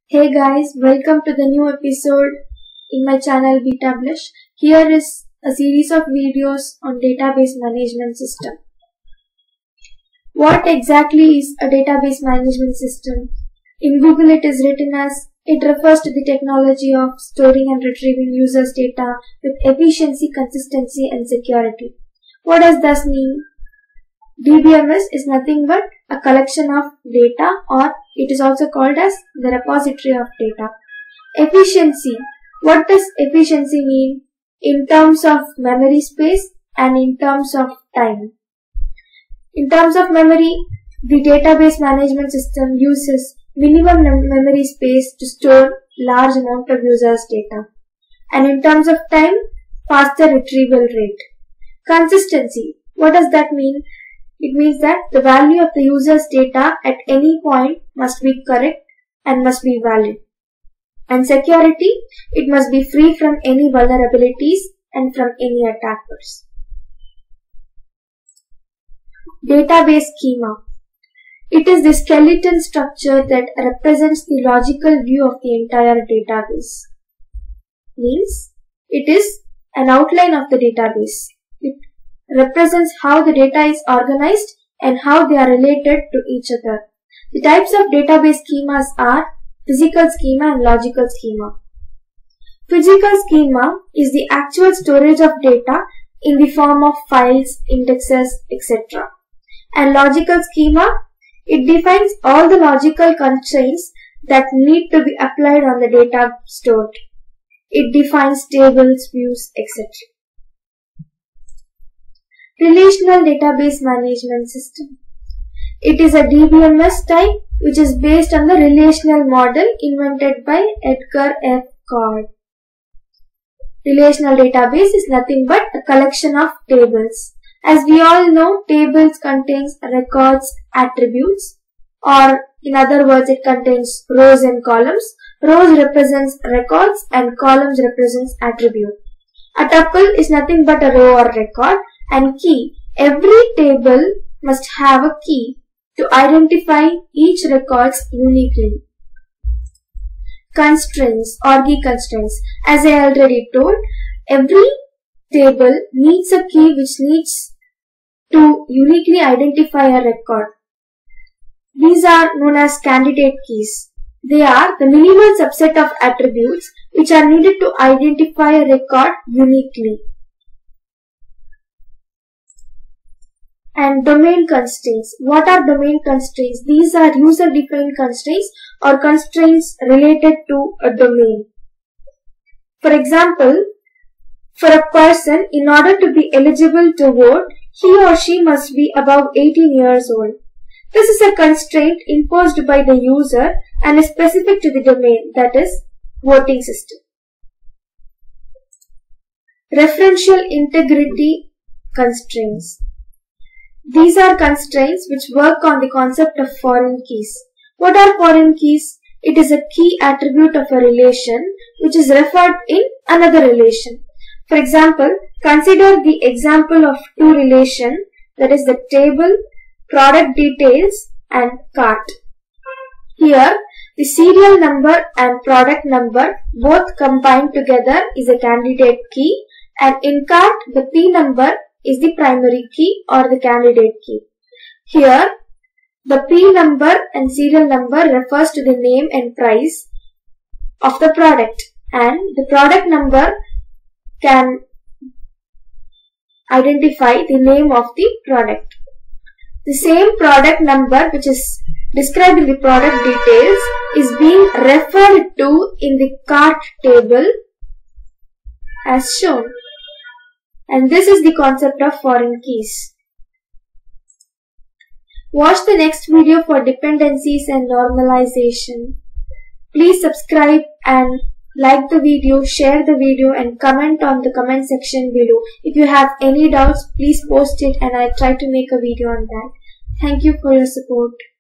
Hey guys, welcome to the new episode in my channel Beta Blush. Here is a series of videos on database management system. What exactly is a database management system? In Google it is written as, it refers to the technology of storing and retrieving users' data with efficiency, consistency and security. What does this mean? DBMS is nothing but a collection of data, or it is also called as the repository of data. Efficiency. What does efficiency mean? In terms of memory space and in terms of time. In terms of memory, the database management system uses minimum memory space to store large amount of users' data. And in terms of time, faster retrieval rate. Consistency. What does that mean? It means that the value of the user's data at any point must be correct and must be valid. And security, it must be free from any vulnerabilities and from any attackers. Database schema. It is the skeleton structure that represents the logical view of the entire database. Means, it is an outline of the database. It represents how the data is organized and how they are related to each other. The types of database schemas are physical schema and logical schema. Physical schema is the actual storage of data in the form of files, indexes, etc. And logical schema, it defines all the logical constraints that need to be applied on the data stored. It defines tables, views, etc. Relational Database Management System. It is a DBMS type which is based on the relational model invented by Edgar F. Codd. Relational database is nothing but a collection of tables. As we all know, tables contains records, attributes, or in other words, it contains rows and columns. Rows represents records and columns represents attribute. A tuple is nothing but a row or record. And key. Every table must have a key to identify each records uniquely. Constraints or key constraints. As I already told, every table needs a key which needs to uniquely identify a record. These are known as candidate keys. They are the minimal subset of attributes which are needed to identify a record uniquely. And domain constraints. What are domain constraints? These are user-defined constraints or constraints related to a domain. For example, for a person, in order to be eligible to vote, he or she must be above 18 years old. This is a constraint imposed by the user and is specific to the domain, that is, voting system. Referential integrity constraints. These are constraints which work on the concept of foreign keys. What are foreign keys? It is a key attribute of a relation which is referred in another relation. For example, consider the example of two relations, that is the table, product details and cart. Here, the serial number and product number both combined together is a candidate key, and in cart the P number is the primary key or the candidate key. Here, the P number and serial number refers to the name and price of the product, and the product number can identify the name of the product. The same product number which is described in the product details is being referred to in the cart table as shown. And this is the concept of foreign keys. Watch the next video for dependencies and normalization. Please subscribe and like the video, share the video and comment on the comment section below. If you have any doubts, please post it and I try to make a video on that. Thank you for your support.